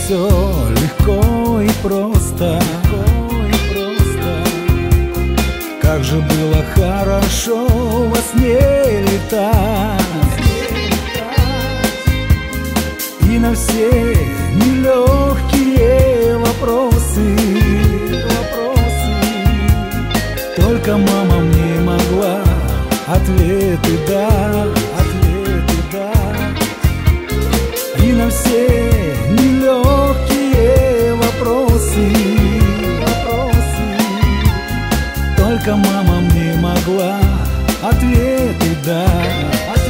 все легко и просто. Как же было хорошо во сне летать, и на все нелегкие вопросы только мама мне могла ответы дать. И на все нелегкие вопросы только мама мне могла ответы дать.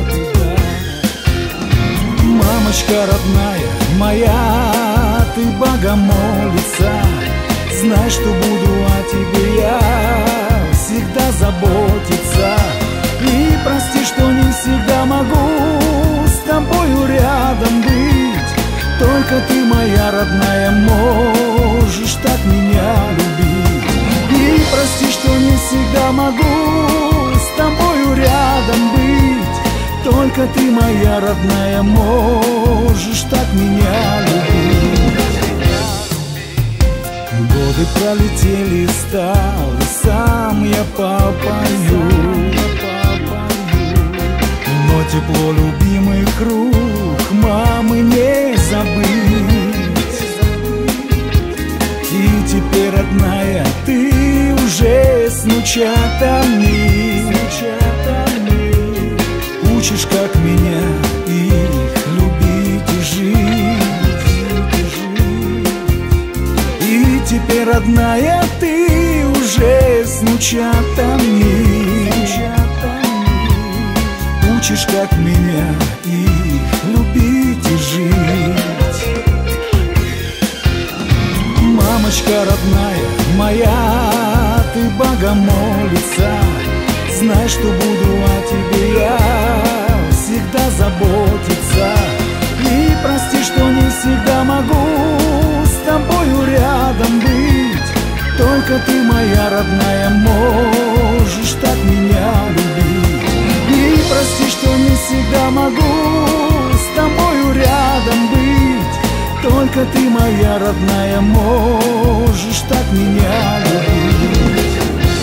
Мамочка родная моя, ты богомолица, знай, что буду о тебе я всегда заботиться. И прости, что не всегда могу с тобою рядом быть, только ты, моя родная, можешь так меня любить. И прости, что не всегда могу с тобою рядом быть, только ты, моя родная, можешь так меня любить. Годы пролетели, стал и сам я попою, но тепло любимых рук мамы не забыть. И теперь, родная, ты уже с внучатами учишь, как меня их любить и жить. И теперь, родная, ты уже с внучатами учишь, как меня их любить и жить. Мамочка родная моя, ты богомолица, знай, что буду о тебе я всегда заботиться. И прости, что не всегда могу с тобою рядом быть, только ты, моя родная, можешь так меня любить. И прости, что не всегда могу с тобою рядом быть, только ты, моя родная, можешь так меня любить.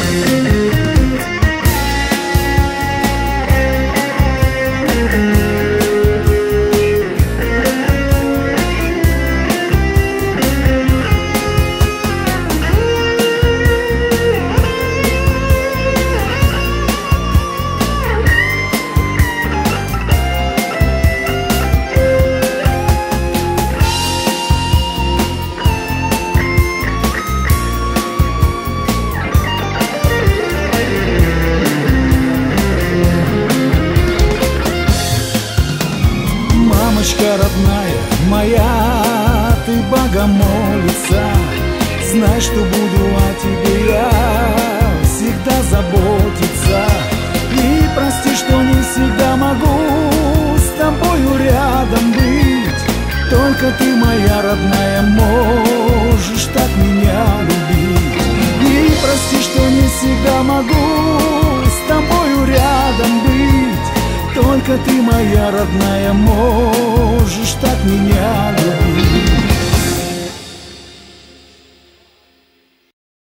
Мамочка родная моя, ты богомолица, знай, что буду о тебе я всегда заботиться. И прости, что не всегда могу с тобою рядом быть, только ты, моя родная, можешь так меня любить. И прости, что не всегда могу с тобою рядом быть, только ты, моя родная, можешь так меня любить.